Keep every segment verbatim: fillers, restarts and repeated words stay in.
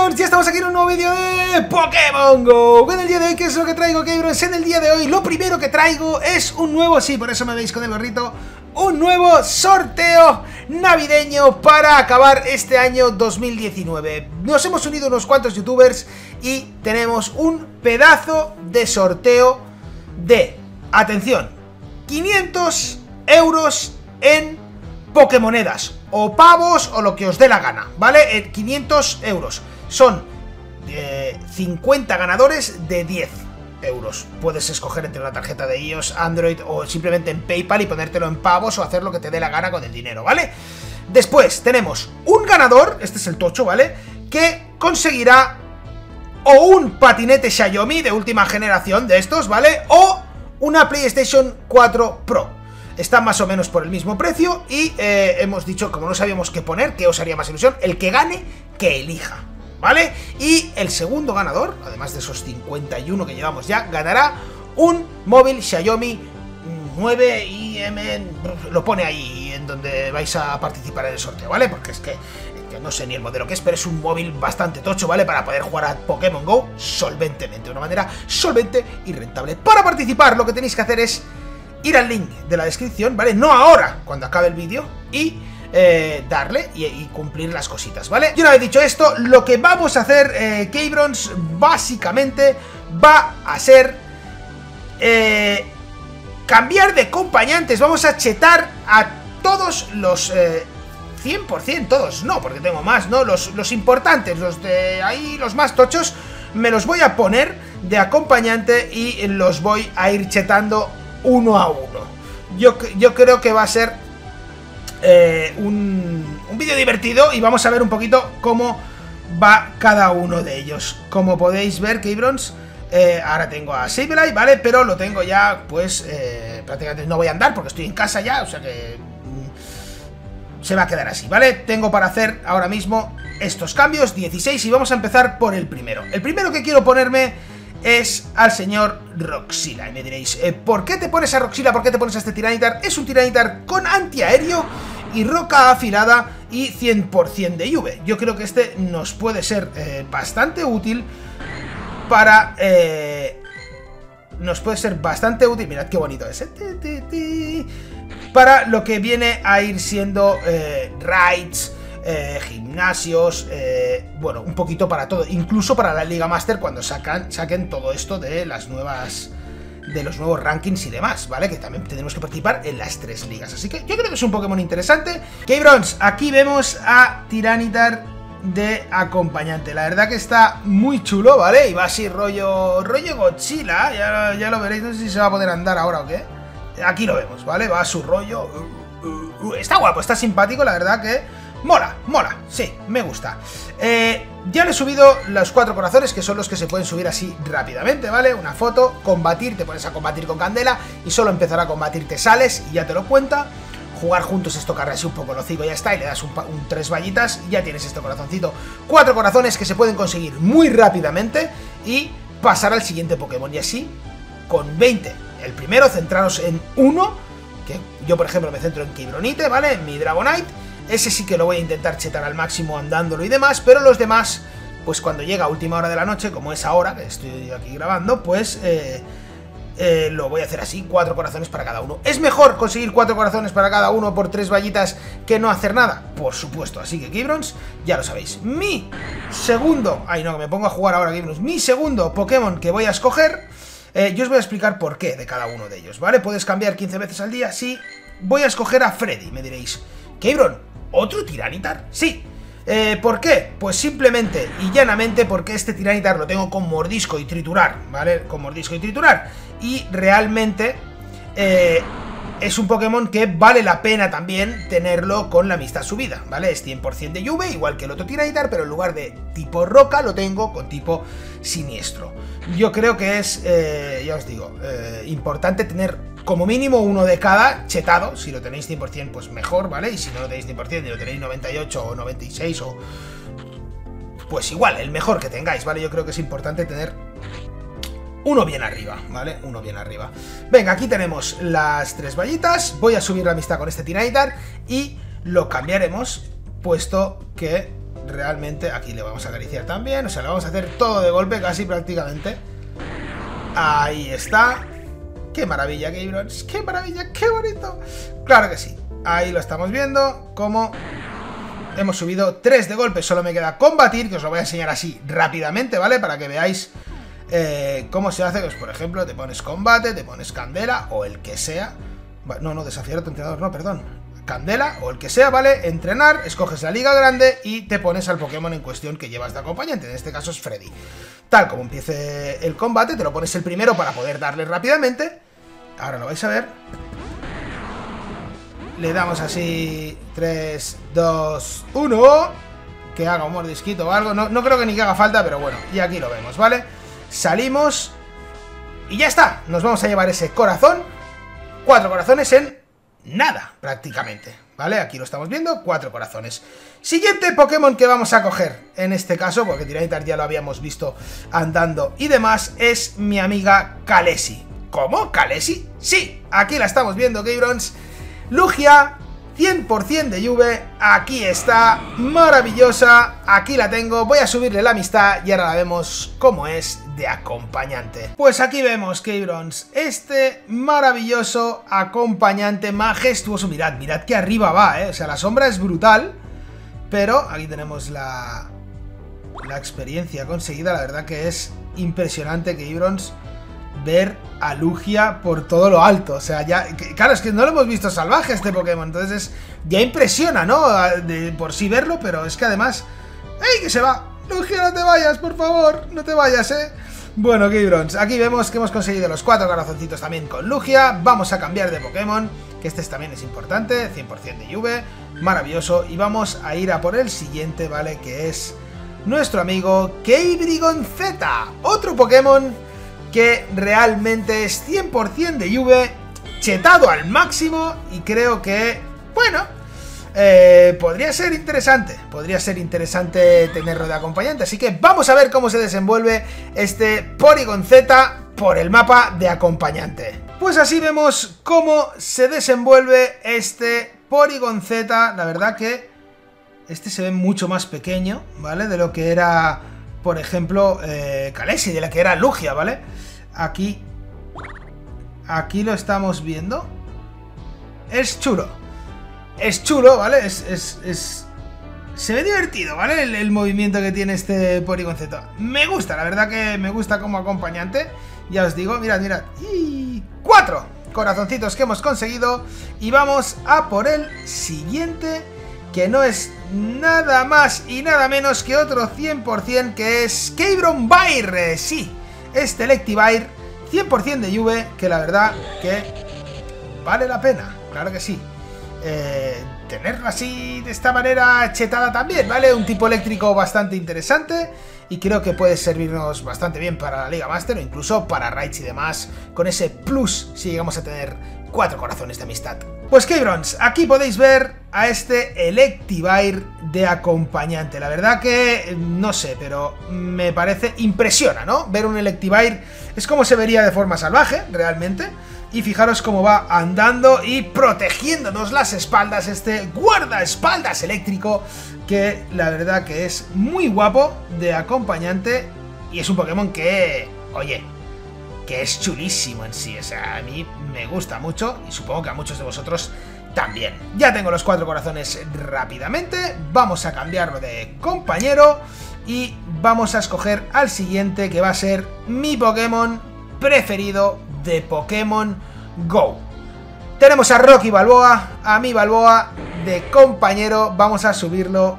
K-Brons, ya estamos aquí en un nuevo vídeo de Pokémon Go. En el día de hoy, ¿qué es lo que traigo, K-Brons? En el día de hoy, lo primero que traigo es un nuevo, sí, por eso me veis con el gorrito, un nuevo sorteo navideño para acabar este año dos mil diecinueve. Nos hemos unido unos cuantos youtubers y tenemos un pedazo de sorteo de, atención, quinientos euros en Pokémonedas o pavos o lo que os dé la gana, ¿vale? Eh, quinientos euros. Son eh, cincuenta ganadores de diez euros. Puedes escoger entre una tarjeta de iOS, Android o simplemente en PayPal y ponértelo en pavos o hacer lo que te dé la gana con el dinero, ¿vale? Después tenemos un ganador, este es el tocho, ¿vale? Que conseguirá o un patinete Xiaomi de última generación de estos, ¿vale? O una PlayStation cuatro Pro. Están más o menos por el mismo precio y eh, hemos dicho, como no sabíamos qué poner, qué os haría más ilusión, el que gane, que elija, ¿vale? Y el segundo ganador, además de esos cincuenta y uno que llevamos ya, ganará un móvil Xiaomi nueve i eme, lo pone ahí en donde vais a participar en el sorteo, ¿vale? Porque es que, que no sé ni el modelo que es, pero es un móvil bastante tocho, ¿vale? Para poder jugar a Pokémon Go solventemente, de una manera solvente y rentable. Para participar lo que tenéis que hacer es ir al link de la descripción, ¿vale? No ahora, cuando acabe el vídeo, y eh, darle y, y cumplir las cositas, ¿vale? Y una vez dicho esto, lo que vamos a hacer, eh, K-Brons, básicamente va a ser eh, cambiar de acompañantes. Vamos a chetar a todos los eh, cien por cien, todos, no, porque tengo más, ¿no? Los, los importantes, los de ahí, los más tochos, me los voy a poner de acompañante y los voy a ir chetando uno a uno. Yo, yo creo que va a ser eh, un, un vídeo divertido y vamos a ver un poquito cómo va cada uno de ellos. Como podéis ver, K-Brons, eh, ahora tengo a Sableye, ¿vale? Pero lo tengo ya, pues, eh, prácticamente no voy a andar porque estoy en casa ya, o sea que mm, se va a quedar así, ¿vale? Tengo para hacer ahora mismo estos cambios, dieciséis, y vamos a empezar por el primero. El primero que quiero ponerme es al señor Roxila. Y me diréis, eh, ¿por qué te pones a Roxila? ¿Por qué te pones a este Tiranitar? Es un Tiranitar con antiaéreo y roca afilada y cien por cien de I V. Yo creo que este nos puede ser eh, bastante útil para... Eh, nos puede ser bastante útil. Mirad qué bonito es. Eh, para lo que viene a ir siendo eh, raids, Eh, gimnasios, eh, bueno, un poquito para todo, incluso para la Liga Master cuando sacan, saquen todo esto de las nuevas, de los nuevos rankings y demás, ¿vale? Que también tenemos que participar en las tres ligas, así que yo creo que es un Pokémon interesante. K-Brons, aquí vemos a Tiranitar de acompañante, la verdad que está muy chulo, ¿vale? Y va así rollo, rollo Godzilla, ya, ya lo veréis, no sé si se va a poder andar ahora o qué. Aquí lo vemos, ¿vale? Va a su rollo, uh, uh, uh, está guapo, está simpático, la verdad que mola, mola, sí, me gusta. eh, Ya le he subido los cuatro corazones, que son los que se pueden subir así rápidamente, ¿vale? Una foto, combatir, te pones a combatir con Candela y solo empezar a combatir te sales y ya te lo cuenta. Jugar juntos es tocarle así un poco el hocico y ya está, y le das un, un tres vallitas y ya tienes este corazoncito. Cuatro corazones que se pueden conseguir muy rápidamente y pasar al siguiente Pokémon. Y así, con veinte. El primero, centraros en uno, que yo por ejemplo me centro en Kibronite, ¿vale? En mi Dragonite. Ese sí que lo voy a intentar chetar al máximo andándolo y demás, pero los demás, pues cuando llega a última hora de la noche, como es ahora, que estoy aquí grabando, pues eh, eh, lo voy a hacer así, cuatro corazones para cada uno. ¿Es mejor conseguir cuatro corazones para cada uno por tres vallitas que no hacer nada? Por supuesto, así que K-Brons, ya lo sabéis. Mi segundo, ay no, que me pongo a jugar ahora K-Brons, mi segundo Pokémon que voy a escoger, eh, yo os voy a explicar por qué de cada uno de ellos, ¿vale? Puedes cambiar quince veces al día, sí, voy a escoger a Freddy, me diréis, K-Bron, ¿otro Tiranitar? Sí. Eh, ¿Por qué? Pues simplemente y llanamente porque este Tiranitar lo tengo con mordisco y triturar, ¿vale? Con mordisco y triturar. Y realmente eh, es un Pokémon que vale la pena también tenerlo con la amistad subida, ¿vale? Es cien por cien de I V, igual que el otro Tiranitar, pero en lugar de tipo roca lo tengo con tipo siniestro. Yo creo que es, eh, ya os digo, eh, importante tener como mínimo uno de cada chetado. Si lo tenéis cien por cien, pues mejor, ¿vale? Y si no lo tenéis cien por cien y lo tenéis noventa y ocho o noventa y seis o... pues igual, el mejor que tengáis, ¿vale? Yo creo que es importante tener uno bien arriba, ¿vale? Uno bien arriba. Venga, aquí tenemos las tres vallitas. Voy a subir la amistad con este Tiranitar y lo cambiaremos, puesto que realmente... Aquí le vamos a acariciar también, o sea, le vamos a hacer todo de golpe casi prácticamente. Ahí está. ¡Qué maravilla, Gabrons! ¡Qué maravilla! ¡Qué bonito! Claro que sí. Ahí lo estamos viendo, como hemos subido tres de golpe. Solo me queda combatir, que os lo voy a enseñar así rápidamente, ¿vale? Para que veáis eh, cómo se hace. Pues, por ejemplo, te pones combate, te pones candela o el que sea. No, no, desafiar a tu entrenador, no, perdón. Candela o el que sea, ¿vale? Entrenar, escoges la liga grande y te pones al Pokémon en cuestión que llevas de acompañante. En este caso es Freddy. Tal como empiece el combate, te lo pones el primero para poder darle rápidamente. Ahora lo vais a ver. Le damos así tres, dos, uno. Que haga un mordisquito o algo. No, no creo que ni que haga falta, pero bueno. Y aquí lo vemos, ¿vale? Salimos. Y ya está. Nos vamos a llevar ese corazón. Cuatro corazones en nada, prácticamente. ¿Vale? Aquí lo estamos viendo. Cuatro corazones. Siguiente Pokémon que vamos a coger. En este caso, porque Tiranitar ya lo habíamos visto andando y demás. Es mi amiga Kalesi. ¿Cómo? ¿Kalesi? Sí. Aquí la estamos viendo, Gabrons. Lugia, cien por cien de lluvia, aquí está, maravillosa, aquí la tengo, voy a subirle la amistad y ahora la vemos cómo es de acompañante. Pues aquí vemos, Gabrons, este maravilloso acompañante majestuoso, mirad, mirad que arriba va, eh, o sea, la sombra es brutal, pero aquí tenemos la, la experiencia conseguida, la verdad que es impresionante, Gabrons, ver a Lugia por todo lo alto, o sea, ya, claro, es que no lo hemos visto salvaje este Pokémon, entonces es, ya impresiona, ¿no? De por sí verlo, pero es que además, ¡ey, que se va! Lugia, no te vayas, por favor, no te vayas, ¿eh? Bueno, Gabrons, aquí vemos que hemos conseguido los cuatro corazoncitos también con Lugia, vamos a cambiar de Pokémon, que este también es importante, cien por cien de lluvia, maravilloso, y vamos a ir a por el siguiente, ¿vale? Que es nuestro amigo Keibrygon Z, otro Pokémon que realmente es cien por cien de lluvia, chetado al máximo, y creo que, bueno, eh, podría ser interesante, podría ser interesante tenerlo de acompañante, así que vamos a ver cómo se desenvuelve este Porygon Z por el mapa de acompañante. Pues así vemos cómo se desenvuelve este Porygon Z, la verdad que este se ve mucho más pequeño, ¿vale? De lo que era, por ejemplo, eh, Kalesi, de la que era Lugia, ¿vale? Aquí, aquí lo estamos viendo. Es chulo. Es chulo, ¿vale? Es, es, es... Se ve divertido, ¿vale? El, el movimiento que tiene este Porygon Z. Me gusta, la verdad que me gusta como acompañante. Ya os digo, mirad, mirad. Y cuatro corazoncitos que hemos conseguido. Y vamos a por el siguiente, que no es nada más y nada menos que otro cien por cien, que es Cambronbyre. Sí, este Electivire cien por cien de lluvia, que la verdad que vale la pena, claro que sí. Eh, tenerlo así de esta manera chetada también, ¿vale? Un tipo eléctrico bastante interesante y creo que puede servirnos bastante bien para la Liga Master o incluso para raids y demás, con ese plus si llegamos a tener cuatro corazones de amistad. Pues Gabrons, aquí podéis ver a este Electivire de acompañante. La verdad que, no sé, pero me parece, impresiona, ¿no? Ver un Electivire es como se vería de forma salvaje, realmente. Y fijaros cómo va andando y protegiéndonos las espaldas este guardaespaldas eléctrico, que la verdad que es muy guapo de acompañante y es un Pokémon que, oye, que es chulísimo en sí, o sea, a mí me gusta mucho y supongo que a muchos de vosotros también. Ya tengo los cuatro corazones rápidamente, vamos a cambiarlo de compañero y vamos a escoger al siguiente, que va a ser mi Pokémon preferido de Pokémon Go. Tenemos a Rocky Balboa, a mi Balboa de compañero, vamos a subirlo.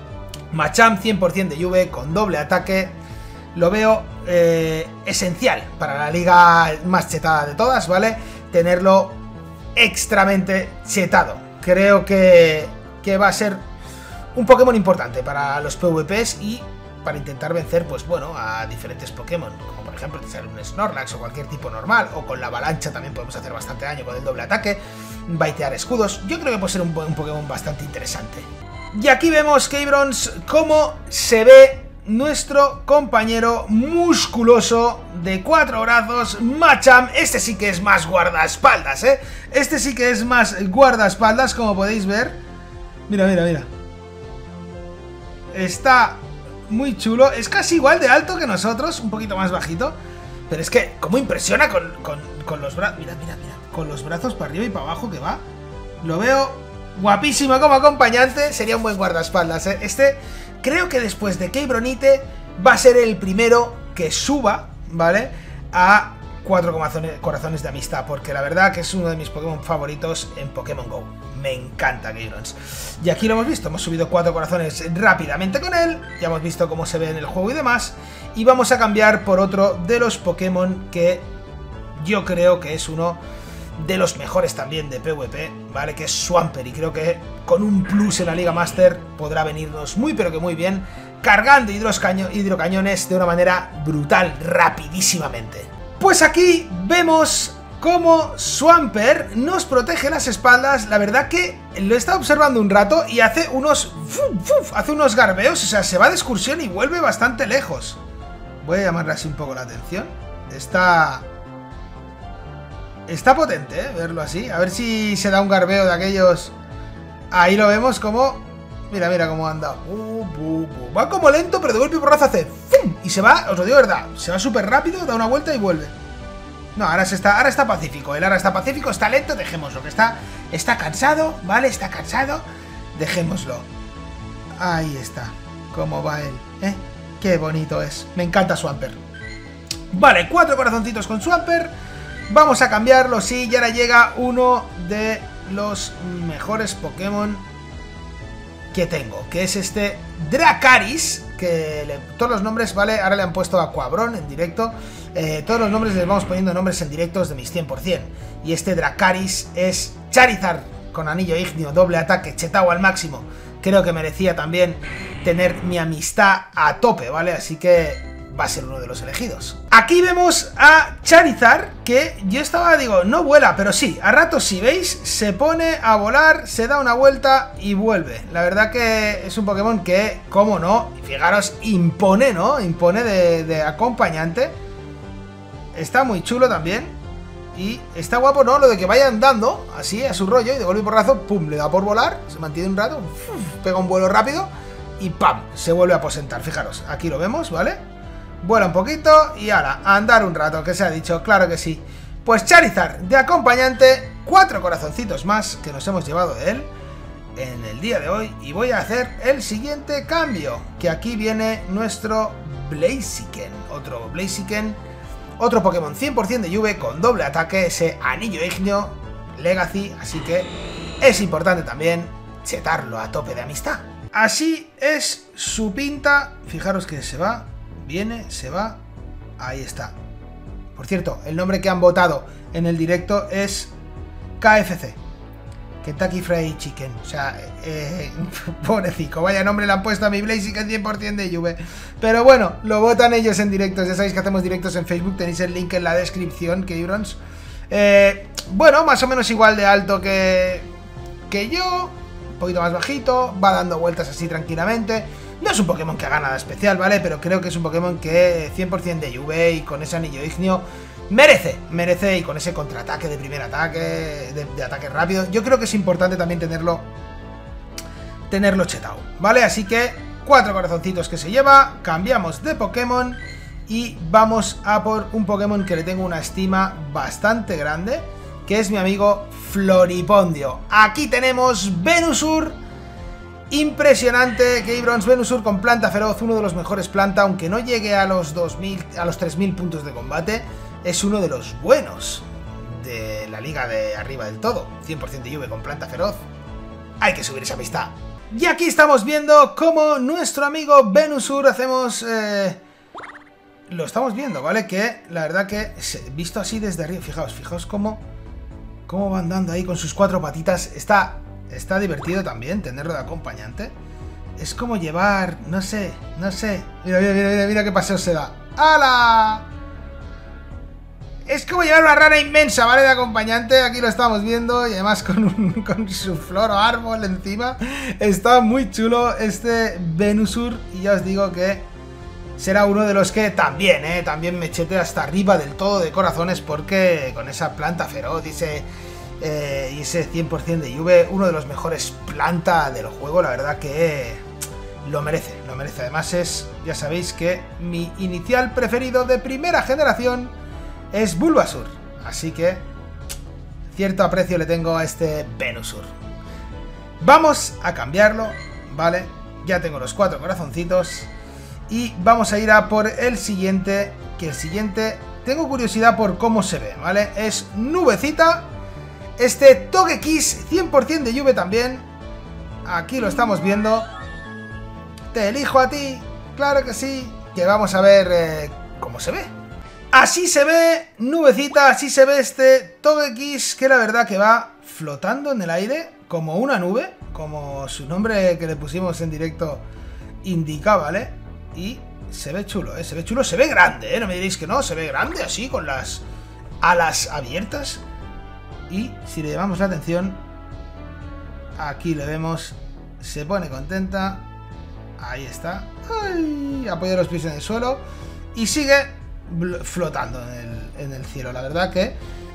Machamp cien por cien de lluvia con doble ataque, lo veo eh, esencial para la liga más chetada de todas, ¿vale? Tenerlo extramente chetado. Creo que, que va a ser un Pokémon importante para los PvPs y para intentar vencer, pues bueno, a diferentes Pokémon, como por ejemplo sale un Snorlax o cualquier tipo normal, o con la avalancha también podemos hacer bastante daño con el doble ataque, baitear escudos. Yo creo que puede ser un, un Pokémon bastante interesante. Y aquí vemos, Gabrons, cómo se ve nuestro compañero musculoso de cuatro brazos, Machamp. Este sí que es más guardaespaldas, ¿eh? Este sí que es más guardaespaldas, como podéis ver. Mira, mira, mira. Está muy chulo. Es casi igual de alto que nosotros, un poquito más bajito. Pero es que, ¿cómo impresiona con, con, con los brazos? Mira, mira, mira. Con los brazos para arriba y para abajo que va. Lo veo guapísimo como acompañante. Sería un buen guardaespaldas, ¿eh? Este, creo que después de Keybronite va a ser el primero que suba, ¿vale? A cuatro corazones de amistad, porque la verdad que es uno de mis Pokémon favoritos en Pokémon GO. Me encanta Keyrons. Y aquí lo hemos visto, hemos subido cuatro corazones rápidamente con él, ya hemos visto cómo se ve en el juego y demás, y vamos a cambiar por otro de los Pokémon que yo creo que es uno de los mejores también de PvP, ¿vale? Que es Swampert, y creo que con un plus en la Liga Master podrá venirnos muy pero que muy bien, cargando hidrocañones de una manera brutal, rapidísimamente. Pues aquí vemos cómo Swampert nos protege las espaldas. La verdad que lo he estado observando un rato y hace unos hace unos garbeos, o sea, se va de excursión y vuelve bastante lejos. Voy a llamarle así un poco la atención. Está Está potente, ¿eh? Verlo así. A ver si se da un garbeo de aquellos. Ahí lo vemos como... Mira, mira cómo anda. Uh, uh, uh. Va como lento, pero de golpe y porrazo hace ¡fum! Y se va, os lo digo de verdad, se va súper rápido, da una vuelta y vuelve. No, ahora, se está, ahora está pacífico. Él ahora está pacífico, está lento, dejémoslo. Que está, está cansado, ¿vale? Está cansado, dejémoslo. Ahí está. Cómo va él, ¿eh? Qué bonito es. Me encanta Swampert. Vale, cuatro corazoncitos con Swampert. Vamos a cambiarlo, sí, y ahora llega uno de los mejores Pokémon que tengo, que es este Dracaris, que le, todos los nombres, ¿vale? Ahora le han puesto a Quabrón en directo, eh, todos los nombres les vamos poniendo nombres en directos de mis cien por cien, y este Dracaris es Charizard con anillo ígneo, doble ataque, chetao al máximo. Creo que merecía también tener mi amistad a tope, ¿vale? Así que va a ser uno de los elegidos. Aquí vemos a Charizard, que yo estaba, digo, no vuela, pero sí, a ratos si veis, se pone a volar, se da una vuelta y vuelve. La verdad que es un Pokémon que, cómo no, fijaros, impone, ¿no? Impone de, de acompañante. Está muy chulo también. Y está guapo, ¿no? Lo de que vaya andando, así, a su rollo, y de golpe y porrazo, pum, le da por volar, se mantiene un rato, uf, pega un vuelo rápido y pam, se vuelve a aposentar. Fijaros, aquí lo vemos, ¿vale? Vuela un poquito y ahora, a andar un rato, que se ha dicho, claro que sí. Pues Charizard de acompañante, cuatro corazoncitos más que nos hemos llevado de él en el día de hoy. Y voy a hacer el siguiente cambio, que aquí viene nuestro Blaziken, otro Blaziken, otro Pokémon cien por cien de lluvia con doble ataque, ese anillo ígneo Legacy, así que es importante también chetarlo a tope de amistad. Así es su pinta, fijaros que se va, viene, se va, ahí está. Por cierto, el nombre que han votado en el directo es K F C, Kentucky Fried Chicken. O sea, eh, pobrecito, vaya nombre le han puesto a mi Blaziken cien por cien de Juve. Pero bueno, lo votan ellos en directos. Ya sabéis que hacemos directos en Facebook, tenéis el link en la descripción, Keyrons. Eh, bueno, más o menos igual de alto que, que yo, un poquito más bajito, va dando vueltas así tranquilamente. No es un Pokémon que haga nada especial, ¿vale? Pero creo que es un Pokémon que cien por cien de Juve y con ese anillo ígneo merece, merece, y con ese contraataque de primer ataque, de, de ataque rápido. Yo creo que es importante también tenerlo, tenerlo chetado, ¿vale? Así que cuatro corazoncitos que se lleva, cambiamos de Pokémon y vamos a por un Pokémon que le tengo una estima bastante grande, que es mi amigo Floripondio. Aquí tenemos Venusaur. Impresionante, Keyrons, Venusaur con planta feroz, uno de los mejores planta, aunque no llegue a los dos mil, a los tres mil puntos de combate, es uno de los buenos de la liga de arriba del todo. cien por cien de lluvia con planta feroz, hay que subir esa amistad. Y aquí estamos viendo cómo nuestro amigo Venusaur hacemos... Eh, lo estamos viendo, ¿vale? Que la verdad que, visto así desde arriba, fijaos, fijaos cómo, cómo va andando ahí con sus cuatro patitas, está... Está divertido también tenerlo de acompañante. Es como llevar, no sé, no sé. Mira, mira, mira, mira, mira qué paseo se da. ¡Hala! Es como llevar una rana inmensa, ¿vale? De acompañante. Aquí lo estamos viendo. Y además con, un, con su flor o árbol encima. Está muy chulo este Venusaur. Y ya os digo que será uno de los que también, ¿eh? También me chete hasta arriba del todo de corazones. Porque con esa planta feroz y ese... Eh, y ese cien por cien de Juve, uno de los mejores planta del juego, la verdad que lo merece, lo merece. Además es, ya sabéis que mi inicial preferido de primera generación es Bulbasur. Así que cierto aprecio le tengo a este Venusaur. Vamos a cambiarlo, ¿vale? Ya tengo los cuatro corazoncitos. Y vamos a ir a por el siguiente, que el siguiente... Tengo curiosidad por cómo se ve, ¿vale? Es Nubecita. Este Togekiss, cien por cien de lluvia también. Aquí lo estamos viendo. Te elijo a ti, claro que sí. Que vamos a ver eh, cómo se ve. Así se ve, Nubecita, así se ve este Togekiss, que la verdad que va flotando en el aire como una nube, como su nombre que le pusimos en directo indica, ¿vale? Y se ve chulo, ¿eh? Se ve chulo, se ve grande, ¿eh? No me diréis que no, se ve grande así, con las alas abiertas. Y si le llamamos la atención, aquí le vemos, se pone contenta. Ahí está. Ay, apoya los pies en el suelo y sigue flotando en el, en el cielo. La verdad que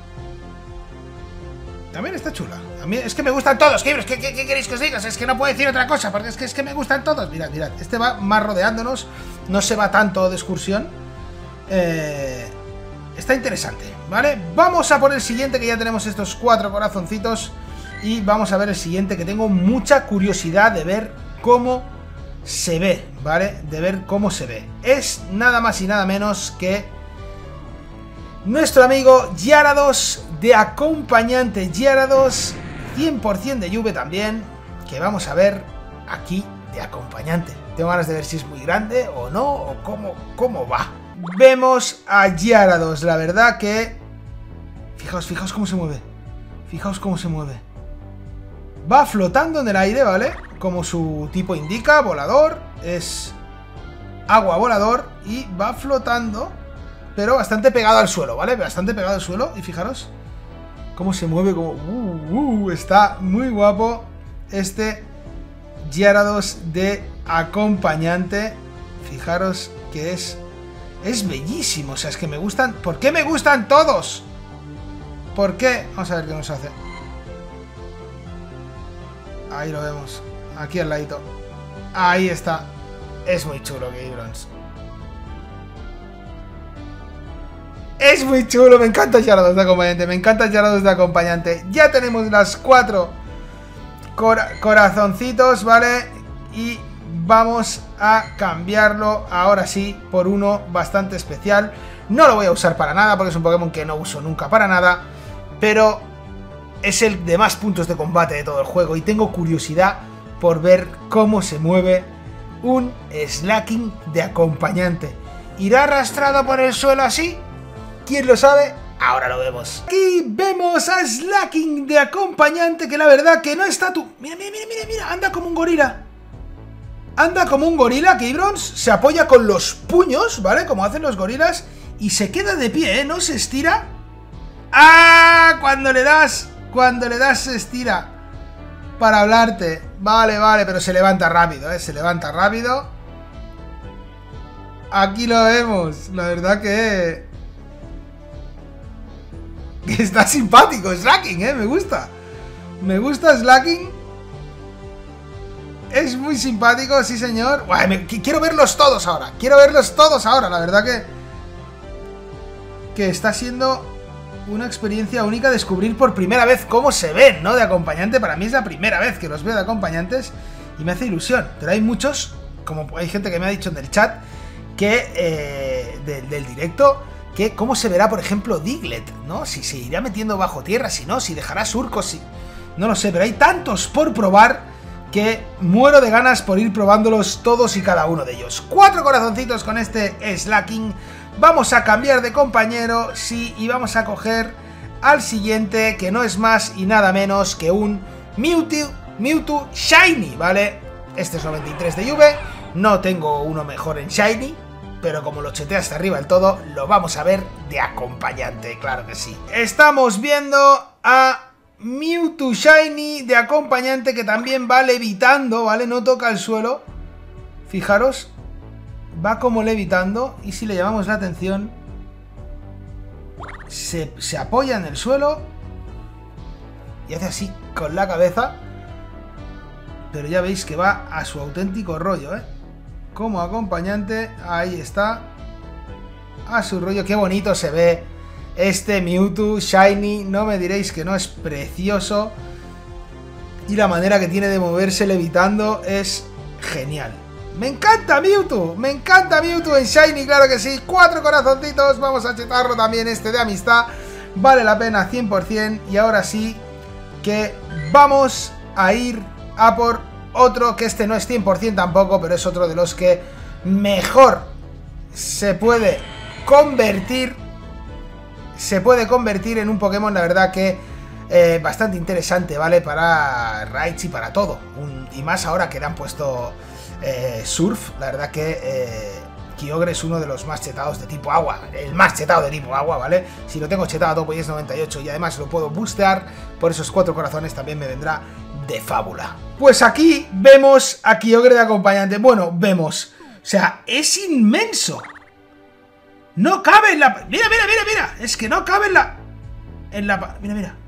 también está chula. A mí es que me gustan todos. ¿Qué, qué, qué, qué queréis que os diga? Es que no puedo decir otra cosa, porque es que, es que me gustan todos. Mirad, mirad. Este va más rodeándonos. No se va tanto de excursión. Eh, está interesante, ¿vale? Vamos a por el siguiente, que ya tenemos estos cuatro corazoncitos. Y vamos a ver el siguiente, que tengo mucha curiosidad de ver cómo se ve, ¿vale? De ver cómo se ve. Es nada más y nada menos que nuestro amigo Gyarados de acompañante. Gyarados cien por cien de lluvia también, que vamos a ver aquí de acompañante. Tengo ganas de ver si es muy grande o no, o cómo, cómo va. Vemos a Gyarados, la verdad que... Fijaos, fijaos cómo se mueve. Fijaos cómo se mueve. Va flotando en el aire, ¿vale? Como su tipo indica, volador. Es agua volador y va flotando, pero bastante pegado al suelo, ¿vale? Bastante pegado al suelo. Y fijaros cómo se mueve, como... Uh, uh, está muy guapo este Gyarados de acompañante. Fijaros que es... Es bellísimo, o sea, es que me gustan... ¿Por qué me gustan todos? ¿Por qué? Vamos a ver qué nos hace. Ahí lo vemos. Aquí al ladito. Ahí está. Es muy chulo, Gabrons. Es muy chulo. Me encanta Gyarados de acompañante. Me encanta Gyarados de acompañante. Ya tenemos las cuatro cora corazoncitos, ¿vale? Y vamos a cambiarlo ahora sí por uno bastante especial. No lo voy a usar para nada porque es un Pokémon que no uso nunca para nada. Pero es el de más puntos de combate de todo el juego y tengo curiosidad por ver cómo se mueve un Slaking de acompañante. ¿Irá arrastrado por el suelo así? ¿Quién lo sabe? Ahora lo vemos. Aquí vemos a Slaking de acompañante, que la verdad que no está tú. Mira, mira, mira, mira, mira, anda como un gorila. Anda como un gorila, Gabrons. Se apoya con los puños, ¿vale? Como hacen los gorilas. Y se queda de pie, ¿eh? No se estira. ¡Ah! Cuando le das... Cuando le das se estira para hablarte. Vale, vale, pero se levanta rápido, ¿eh? Se levanta rápido. Aquí lo vemos. La verdad que... que está simpático Slaking, ¿eh? Me gusta. Me gusta Slaking. Es muy simpático, sí señor. Uy, me... Quiero verlos todos ahora. Quiero verlos todos ahora. La verdad que... que está siendo... una experiencia única descubrir por primera vez cómo se ven, ¿no? De acompañante. Para mí es la primera vez que los veo de acompañantes y me hace ilusión. Pero hay muchos, como hay gente que me ha dicho en el chat, que eh, de, del directo, que cómo se verá, por ejemplo, Diglett, ¿no? Si se irá metiendo bajo tierra, si no, si dejará surcos, si... no lo sé, pero hay tantos por probar que muero de ganas por ir probándolos todos y cada uno de ellos. Cuatro corazoncitos con este Slaking. Vamos a cambiar de compañero, sí, y vamos a coger al siguiente, que no es más y nada menos que un Mewtwo, Mewtwo Shiny, ¿vale? Este es noventa y tres de Juve, no tengo uno mejor en Shiny, pero como lo cheté hasta arriba del todo, lo vamos a ver de acompañante, claro que sí. Estamos viendo a Mewtwo Shiny de acompañante, que también va levitando, ¿vale? No toca el suelo, fijaros. Va como levitando y si le llamamos la atención se, se apoya en el suelo y hace así con la cabeza, pero ya veis que va a su auténtico rollo, ¿eh? como acompañante. Ahí está. A su rollo, qué bonito se ve este Mewtwo Shiny. No me diréis que no es precioso. Y la manera que tiene de moverse levitando es genial. Me encanta Mewtwo, me encanta Mewtwo en Shiny, claro que sí. Cuatro corazoncitos, vamos a chetarlo también este de amistad. Vale la pena cien por cien. Y ahora sí que vamos a ir a por otro, que este no es cien por cien tampoco, pero es otro de los que mejor se puede convertir. Se puede convertir en un Pokémon, la verdad que eh, bastante interesante, ¿vale? Para raids y para todo. Un, y más ahora que le han puesto eh, Surf, la verdad que eh, Kyogre es uno de los más chetados de tipo agua. El más chetado de tipo agua, ¿vale? Si lo tengo chetado a topo y es noventa y ocho y además lo puedo boostear por esos cuatro corazones, también me vendrá de fábula. Pues aquí vemos a Kyogre de acompañante. Bueno, vemos. O sea, es inmenso. No cabe en la... Mira, mira, mira, mira. Es que no cabe en la... En la... Mira, mira.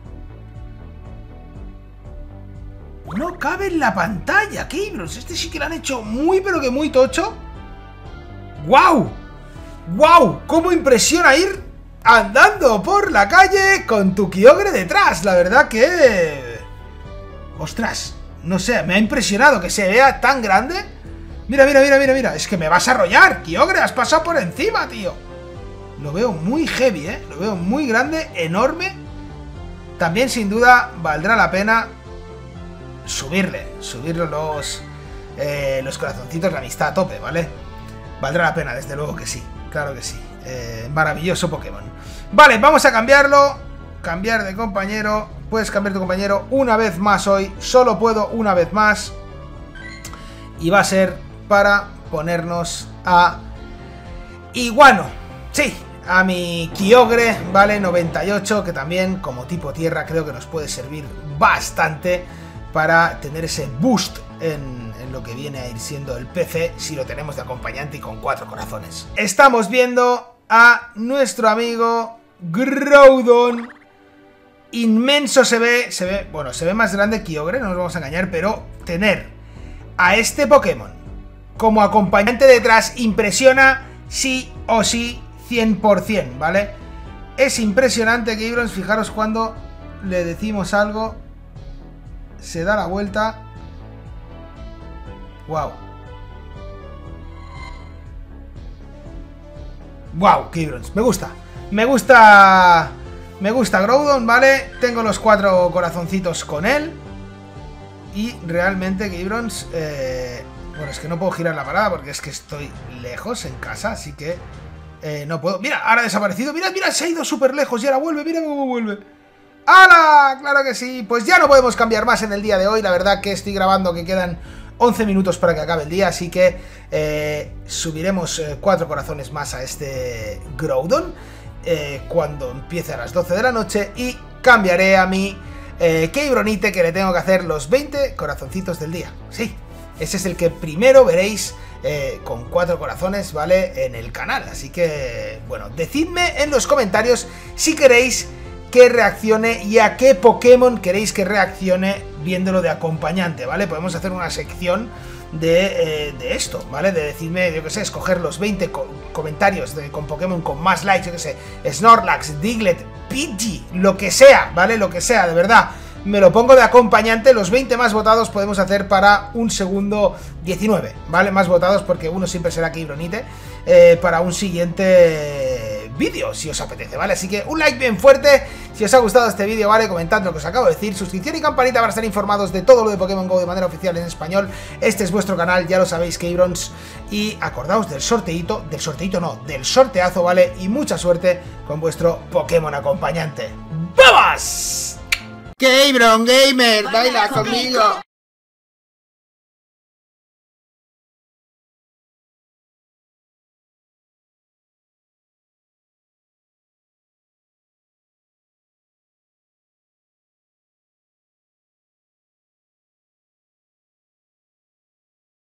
No cabe en la pantalla, Keybros. Este sí que lo han hecho muy, pero que muy tocho. ¡Guau! ¡Guau! ¡Cómo impresiona ir andando por la calle con tu Kyogre detrás! La verdad que... ¡Ostras! No sé, me ha impresionado que se vea tan grande. Mira, mira, mira, mira, mira. Es que me vas a arrollar, Kyogre. Has pasado por encima, tío. Lo veo muy heavy, ¿eh? Lo veo muy grande, enorme. También, sin duda, valdrá la pena subirle. Subirle los, eh, los corazoncitos de amistad a tope, ¿vale? Valdrá la pena, desde luego que sí. Claro que sí. Eh, maravilloso Pokémon. Vale, vamos a cambiarlo. Cambiar de compañero. Puedes cambiar de compañero una vez más hoy. Solo puedo una vez más. Y va a ser para ponernos a Iguano. Sí, a mi Kyogre, ¿vale? noventa y ocho, que también como tipo tierra creo que nos puede servir bastante para tener ese boost en, en lo que viene a ir siendo el P C si lo tenemos de acompañante y con cuatro corazones. Estamos viendo a nuestro amigo Groudon. Inmenso se ve, se ve, bueno, se ve más grande Kyogre, no nos vamos a engañar, pero tener a este Pokémon como acompañante detrás impresiona sí o sí cien por cien, ¿vale? Es impresionante, Keybros, fijaros cuando le decimos algo, se da la vuelta. ¡Wow! ¡Wow, Keybros! Me gusta, me gusta, me gusta Groudon, ¿vale? Tengo los cuatro corazoncitos con él. Y realmente, Keybros, eh, bueno, es que no puedo girar la parada porque es que estoy lejos en casa, así que eh, no puedo. Mira, ahora ha desaparecido. Mira, mira, se ha ido súper lejos y ahora vuelve. Mira cómo vuelve. ¡Hala! Claro que sí. Pues ya no podemos cambiar más en el día de hoy. La verdad que estoy grabando que quedan once minutos para que acabe el día, así que eh, subiremos eh, cuatro corazones más a este Groudon eh, cuando empiece a las doce de la noche y cambiaré a mi eh, Keybronite, que le tengo que hacer los veinte corazoncitos del día. Sí, ese es el que primero veréis eh, con cuatro corazones, ¿vale? En el canal, así que, bueno, decidme en los comentarios si queréis que reaccione y a qué Pokémon queréis que reaccione viéndolo de acompañante, ¿vale? Podemos hacer una sección de, eh, de esto, ¿vale? De decirme, yo que sé, escoger los veinte co comentarios de, con Pokémon con más likes, yo que sé, Snorlax, Diglett, Pidgey, lo que sea, ¿vale? Lo que sea, de verdad. Me lo pongo de acompañante, los veinte más votados podemos hacer para un segundo diecinueve, ¿vale? Más votados porque uno siempre será Keybronite, eh, para un siguiente vídeo, si os apetece, ¿vale? Así que un like bien fuerte si os ha gustado este vídeo, ¿vale? Comentad lo que os acabo de decir, suscripción y campanita para estar informados de todo lo de Pokémon GO de manera oficial en español. Este es vuestro canal, ya lo sabéis, Keybrons, y acordaos del sorteito, del sorteito no, del sorteazo, ¿vale? Y mucha suerte con vuestro Pokémon acompañante. ¡Vamos! Keybron Gamer, baila conmigo.